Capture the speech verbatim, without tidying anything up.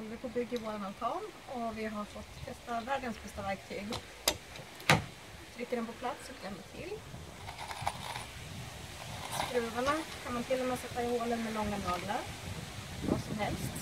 håller vi på att bygga vår altan och vi har fått testa världens bästa verktyg. Trycker den på plats och klämmer till. Skruvarna kan man till och med sätta i hålen med långa naglar. Vad som helst.